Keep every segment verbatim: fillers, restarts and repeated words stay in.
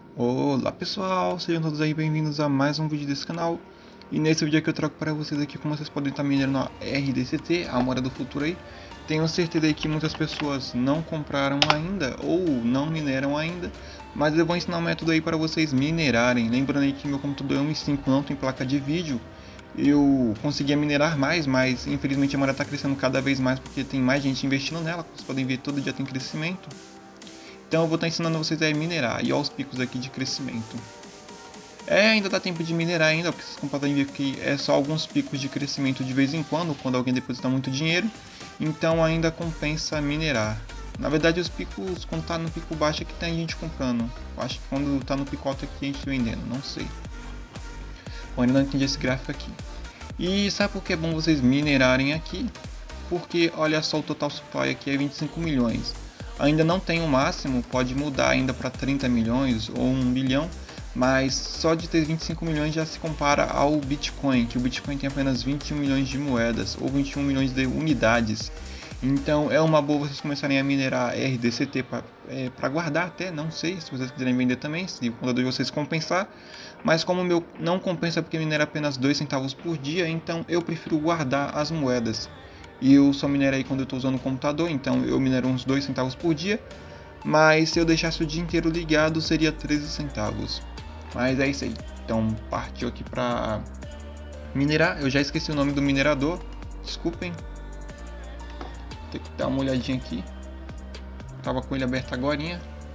Olá pessoal, sejam todos aí bem-vindos a mais um vídeo desse canal. E nesse vídeo aqui eu trago para vocês aqui como vocês podem estar minerando a R D C T, a moeda do futuro aí. Tenho certeza aí que muitas pessoas não compraram ainda ou não mineram ainda, mas eu vou ensinar um método aí para vocês minerarem. Lembrando aí que meu computador é um i cinco, não tem placa de vídeo. Eu conseguia minerar mais, mas infelizmente a moeda está crescendo cada vez mais porque tem mais gente investindo nela. Como vocês podem ver, todo dia tem crescimento. Então eu vou estar ensinando vocês a minerar e aos picos aqui de crescimento. É, ainda dá tempo de minerar ainda, porque vocês podem ver que é só alguns picos de crescimento de vez em quando, quando alguém deposita muito dinheiro. Então ainda compensa minerar. Na verdade os picos, quando tá no pico baixo é que tem gente comprando. Eu acho que quando tá no pico alto aqui a gente vendendo, não sei. Eu ainda não entendi esse gráfico aqui. E sabe por que é bom vocês minerarem aqui? Porque olha só, o total supply aqui é vinte e cinco milhões. Ainda não tem o máximo, pode mudar ainda para trinta milhões ou um bilhão, mas só de ter vinte e cinco milhões já se compara ao Bitcoin, que o Bitcoin tem apenas vinte e um milhões de moedas ou vinte e um milhões de unidades. Então é uma boa vocês começarem a minerar R D C T para é, guardar até, não sei, se vocês quiserem vender também, se o computador de vocês compensar. Mas como o meu não compensa porque minera apenas dois centavos por dia, então eu prefiro guardar as moedas. E eu só minero aí quando eu estou usando o computador, então eu minero uns dois centavos por dia. Mas se eu deixasse o dia inteiro ligado seria treze centavos. Mas é isso aí, então partiu aqui para minerar. Eu já esqueci o nome do minerador, desculpem. Tem que dar uma olhadinha aqui. Tava com ele aberto agorinha.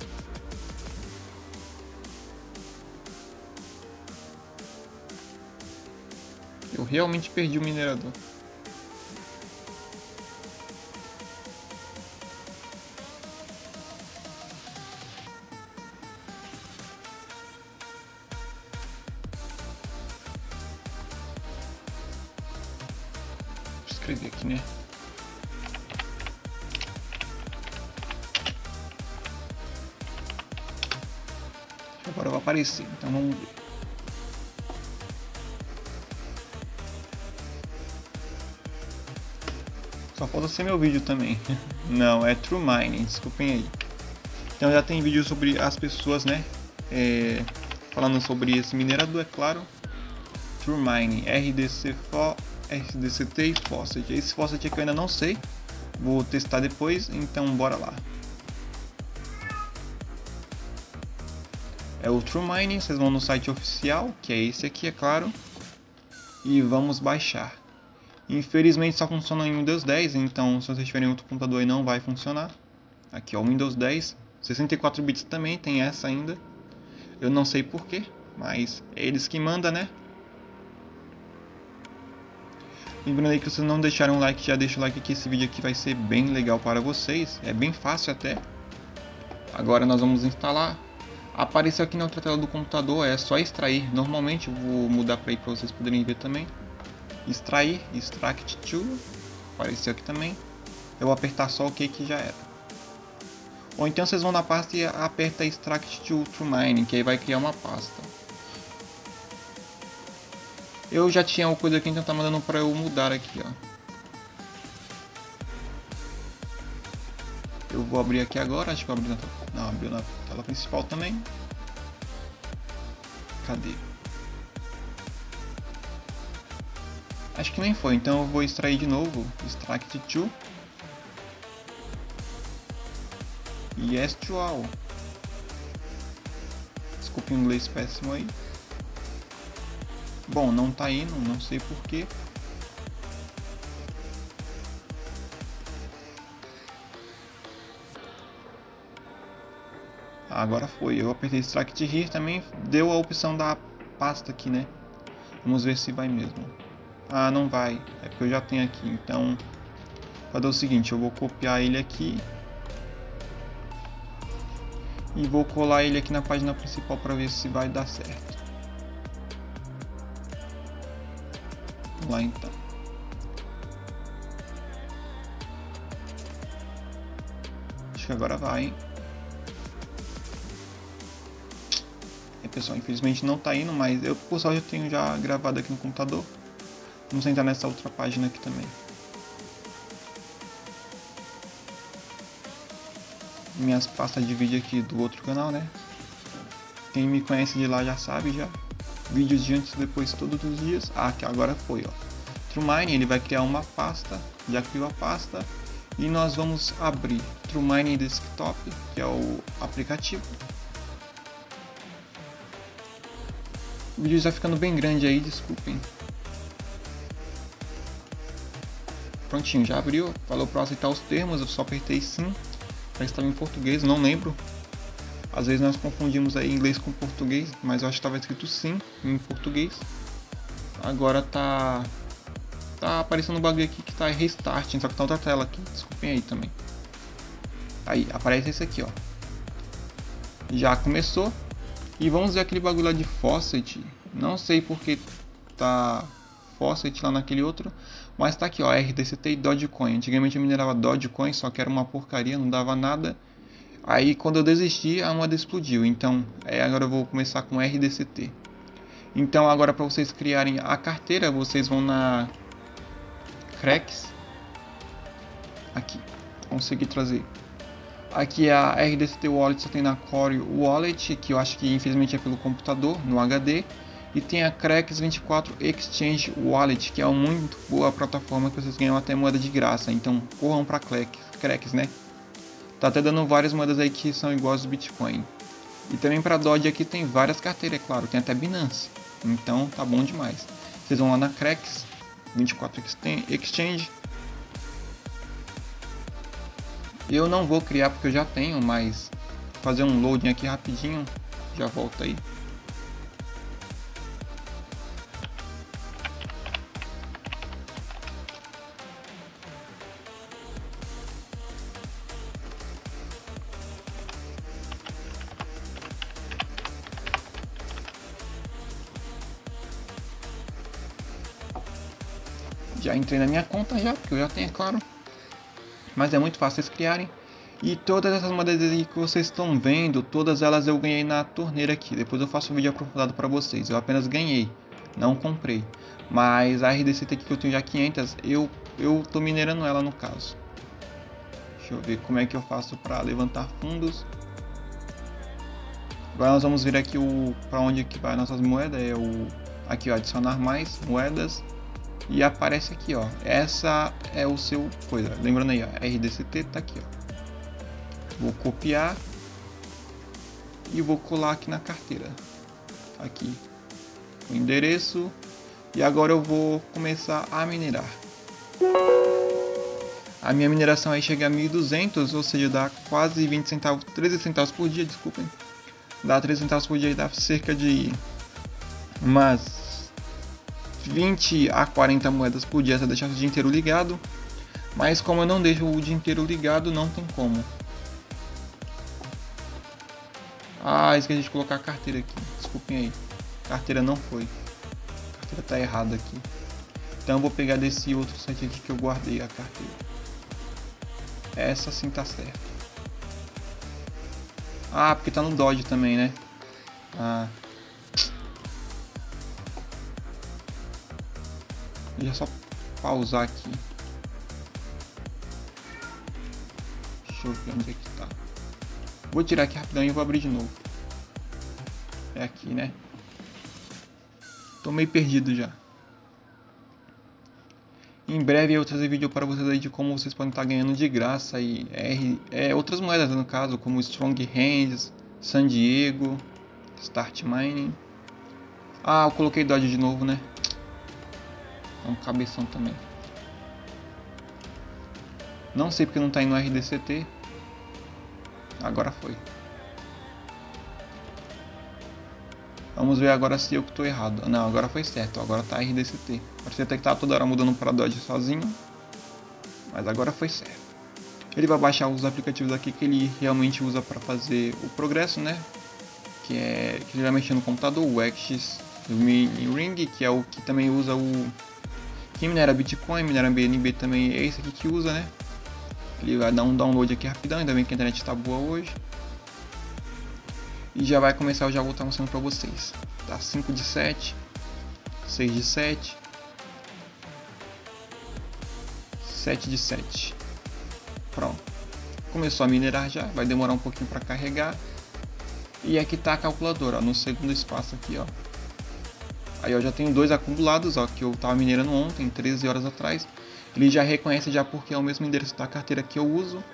Eu realmente perdi o minerador. Vou escrever aqui, né? Agora vai aparecer, então vamos ver. Só falta ser meu vídeo também. Não, é True Mining, desculpem aí. Então já tem vídeo sobre as pessoas, né? É, falando sobre esse minerador, é claro. True Mining, R D C T e Faucet. Esse Faucet aqui eu ainda não sei. Vou testar depois, então bora lá. É o True Mining, vocês vão no site oficial, que é esse aqui, é claro. E vamos baixar. Infelizmente só funciona em Windows dez, então se vocês tiverem outro computador aí não vai funcionar. Aqui é o Windows dez, sessenta e quatro bits também, tem essa ainda. Eu não sei porquê, mas é eles que mandam, né? Lembrando aí que vocês não deixaram um like, já deixa o like que esse vídeo aqui vai ser bem legal para vocês. É bem fácil até. Agora nós vamos instalar. Apareceu aqui na outra tela do computador, é só extrair. Normalmente eu vou mudar para aí para vocês poderem ver também. Extrair, extract to, apareceu aqui também. Eu vou apertar só o OK que já era. Ou então vocês vão na pasta e aperta extract to True Mining, que aí vai criar uma pasta. Eu já tinha uma coisa aqui, então tá mandando para eu mudar aqui, ó. Eu vou abrir aqui agora, acho que eu abri na, não, abriu na tela principal também. Cadê? Acho que nem foi, então eu vou extrair de novo. Extract to. Yes to all. Desculpe o inglês péssimo aí. Bom, não tá indo, não sei porquê. Agora foi, eu apertei Extract Here também, deu a opção da pasta aqui, né? Vamos ver se vai mesmo. Ah, não vai, é porque eu já tenho aqui, então vou fazer o seguinte, eu vou copiar ele aqui e vou colar ele aqui na página principal para ver se vai dar certo. Vamos lá então. Acho que agora vai, hein? Pessoal, infelizmente não tá indo, mas eu por sorte eu tenho já gravado aqui no computador. Vamos entrar nessa outra página aqui também. minhas pastas de vídeo aqui do outro canal, né? Quem me conhece de lá já sabe já. Vídeos de antes e depois todos os dias. Ah, que agora foi, ó. TrueMine, ele vai criar uma pasta. Já criou a pasta. E nós vamos abrir TrueMine Desktop, que é o aplicativo. O vídeo está ficando bem grande aí, desculpem. Prontinho, já abriu. Falou para aceitar os termos, eu só apertei sim. Parece que estava em português, não lembro. Às vezes nós confundimos aí inglês com português, mas eu acho que estava escrito sim em português. Agora tá tá aparecendo um bagulho aqui que tá restarting, só que tá outra tela aqui. Desculpem aí também. Aí aparece esse aqui, ó. Já começou. E vamos ver aquele bagulho lá de faucet. Não sei porque tá faucet lá naquele outro, mas tá aqui, ó, R D C T e Dogecoin. Antigamente eu minerava Dogecoin, só que era uma porcaria, não dava nada. Aí quando eu desisti, a moeda explodiu. Então, é, agora eu vou começar com R D C T. Então, agora para vocês criarem a carteira, vocês vão na Cracks. Aqui, consegui trazer. Aqui a R D C T Wallet só tem na Core Wallet, que eu acho que infelizmente é pelo computador, no H D. E tem a Cracks vinte e quatro Exchange Wallet, que é uma muito boa plataforma que vocês ganham até moeda de graça. Então corram para Cracks, né? Tá até dando várias moedas aí que são iguais ao Bitcoin. E também para Doge aqui tem várias carteiras, é claro, tem até Binance. Então tá bom demais. Vocês vão lá na Cracks vinte e quatro Exchange. Eu não vou criar porque eu já tenho, mas fazer um loading aqui rapidinho, já volto aí. Já entrei na minha conta já, porque eu já tenho, é claro. Mas é muito fácil vocês criarem. E todas essas moedas aí que vocês estão vendo, todas elas eu ganhei na torneira aqui. Depois eu faço um vídeo aprofundado para vocês. Eu apenas ganhei, não comprei. Mas a R D C T aqui que eu tenho já quinhentas, eu, eu tô minerando ela no caso. Deixa eu ver como é que eu faço para levantar fundos. Agora nós vamos ver aqui o para onde que vai nossas moedas. É o aqui, ó, adicionar mais moedas. E aparece aqui, ó, essa é o seu coisa, lembrando aí, ó, R D C T tá aqui, ó. Vou copiar e vou colar aqui na carteira, aqui o endereço, e agora eu vou começar a minerar. A minha mineração aí chega a mil e duzentos, ou seja, dá quase vinte centavos, treze centavos por dia, desculpem, dá treze centavos por dia e dá cerca de umas vinte a quarenta moedas por dia se eu deixar o dia inteiro ligado. Mas como eu não deixo o dia inteiro ligado, não tem como. Ah, esqueci de colocar a carteira aqui. Desculpem aí. A carteira não foi. A carteira tá errada aqui. Então eu vou pegar desse outro site aqui que eu guardei a carteira. Essa sim tá certa. Ah, porque tá no Doge também, né? Ah. Deixa eu só pausar aqui. Deixa eu ver onde é que tá. Vou tirar aqui rapidão e vou abrir de novo. É aqui, né? Tô meio perdido já. Em breve eu vou trazer vídeo para vocês aí de como vocês podem estar ganhando de graça e R, é, outras moedas no caso, como Strong Hands, San Diego, Start Mining. Ah, eu coloquei Doge de novo, né? É um cabeção também. Não sei porque não está indo no R D C T. Agora foi. Vamos ver agora se eu que estou errado. Não, agora foi certo. Agora está R D C T. Parecia até que estava toda hora mudando para Doge sozinho. Mas agora foi certo. Ele vai baixar os aplicativos aqui que ele realmente usa para fazer o progresso, né? Que é que ele vai mexer no computador. O X, o Mini Ring, que é o que também usa o... Quem minera Bitcoin, minera B N B também é esse aqui que usa, né? Ele vai dar um download aqui rapidão, ainda bem que a internet está boa hoje. E já vai começar, eu já vou estar mostrando para vocês. Tá cinco de sete, seis de sete, sete de sete. Pronto. Começou a minerar já, vai demorar um pouquinho para carregar. E aqui tá a calculadora, ó, no segundo espaço aqui, ó. Aí eu já tenho dois acumulados, ó, que eu tava minerando ontem, treze horas atrás. Ele já reconhece já porque é o mesmo endereço da carteira que eu uso.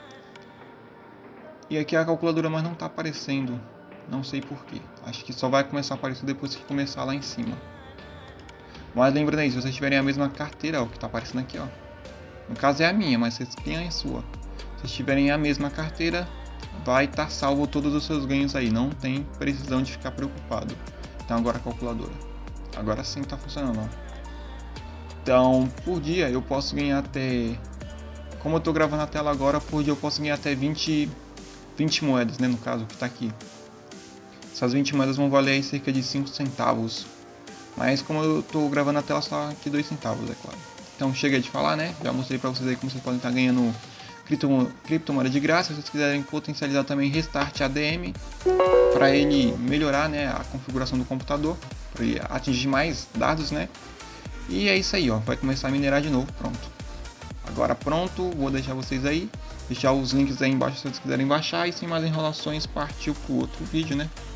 E aqui a calculadora, mas não tá aparecendo. Não sei porquê. Acho que só vai começar a aparecer depois que começar lá em cima. Mas lembrando aí, se vocês tiverem a mesma carteira, ó, que tá aparecendo aqui, ó. No caso é a minha, mas vocês têm a sua. Se vocês tiverem a mesma carteira, vai estar salvo todos os seus ganhos aí. Não tem precisão de ficar preocupado. Então agora a calculadora. Agora sim tá funcionando, ó. Então, por dia eu posso ganhar até... Como eu tô gravando a tela agora, por dia eu posso ganhar até vinte, vinte moedas, né? No caso, que tá aqui. Essas vinte moedas vão valer aí cerca de cinco centavos. Mas como eu tô gravando a tela, só aqui dois centavos, é claro. Então chega de falar, né? Já mostrei pra vocês aí como vocês podem estar ganhando cripto, criptomoeda de graça. Se vocês quiserem potencializar também Restart A D M, para ele melhorar, né, a configuração do computador, para ele atingir mais dados, né? E é isso aí, ó. Vai começar a minerar de novo, pronto. Agora pronto, vou deixar vocês aí. Deixar os links aí embaixo se vocês quiserem baixar. E sem mais enrolações, partiu pro outro vídeo, né?